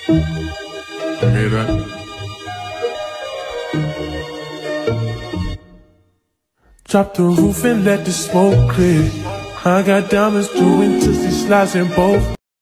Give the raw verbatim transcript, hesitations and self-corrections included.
Hear that? Drop the roof and let the smoke clear. I got diamonds doing twisty slides in both.